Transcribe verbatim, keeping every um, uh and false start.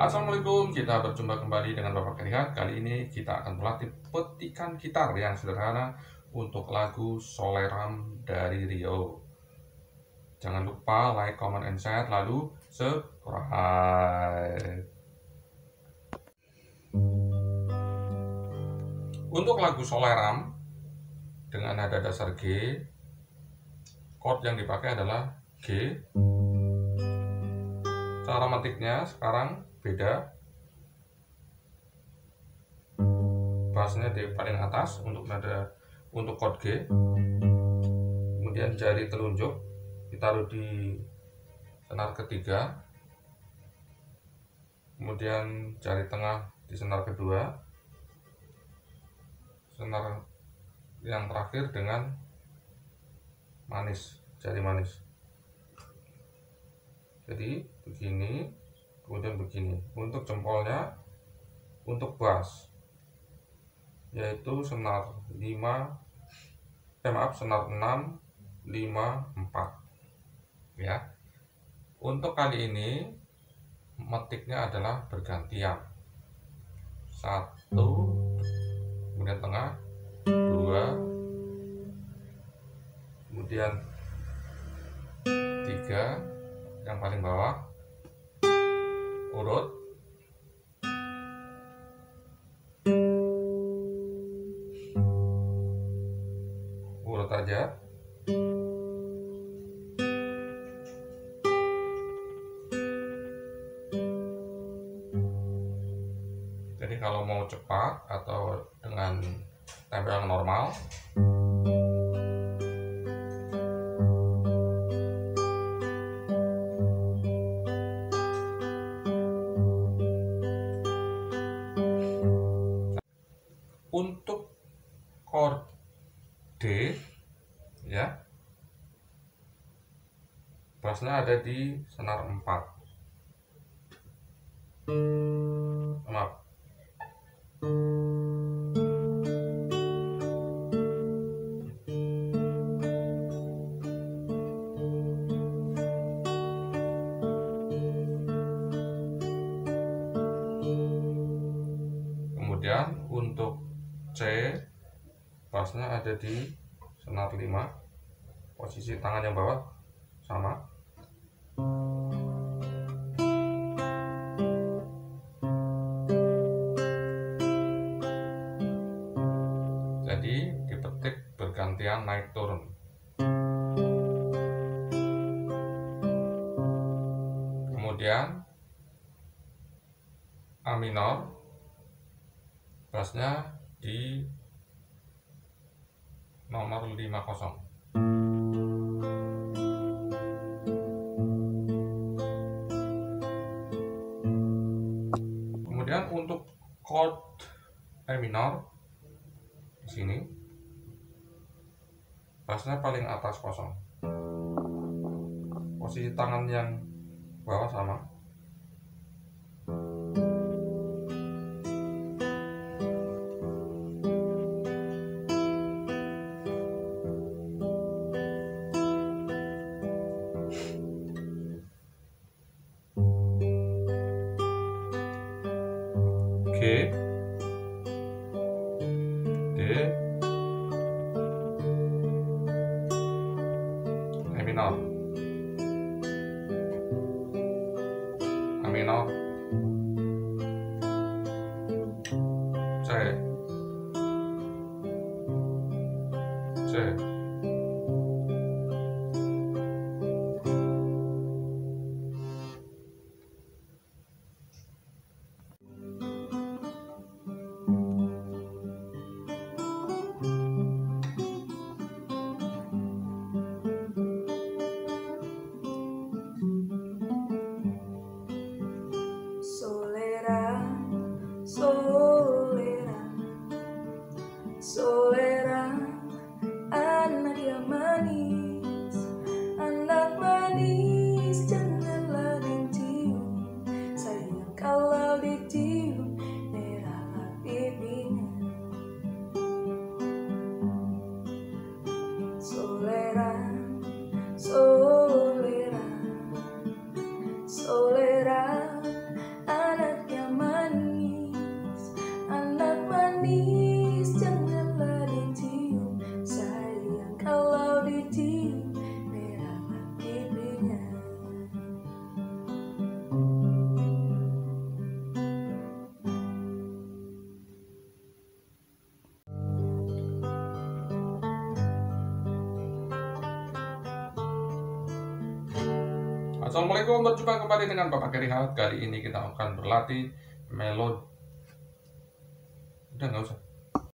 Assalamualaikum, kita berjumpa kembali dengan Bapak Kerihat. Kali ini kita akan melatih petikan gitar yang sederhana untuk lagu Soleram dari Rio. Jangan lupa like, comment, and share, lalu subscribe. Untuk lagu Soleram dengan nada dasar G, chord yang dipakai adalah G. Cara metiknya sekarang beda. Bassnya di paling atas untuk nada untuk chord G. Kemudian jari telunjuk ditaruh di senar ketiga. Kemudian jari tengah di senar kedua. Senar yang terakhir dengan manis, jari manis. Jadi begini, kemudian begini. Untuk jempolnya, untuk bass, yaitu senar lima, eh maaf, senar enam, lima, empat. Ya. Untuk kali ini metiknya adalah bergantian. Satu, kemudian tengah, dua, kemudian tiga, yang paling bawah, urut, urut aja. Jadi kalau mau cepat atau dengan tempo yang normal, untuk chord D, ya, bassnya ada di senar empat. Maaf. Kemudian untuk C, bassnya ada di senar lima. Posisi tangan yang bawah sama. Jadi dipetik bergantian naik turun. Kemudian A minor, bassnya di nomor lima puluh. Kemudian untuk chord E minor di sini, bassnya paling atas kosong. Posisi tangan yang bawah sama. G, D, E minor, A minor, C, C. manis janganlah dicium, sayang kalau dicium merah pipinya. Assalamualaikum, berjumpa kembali dengan Bapak Kerihat. Kali ini kita akan berlatih melodi. Udah nggak usah.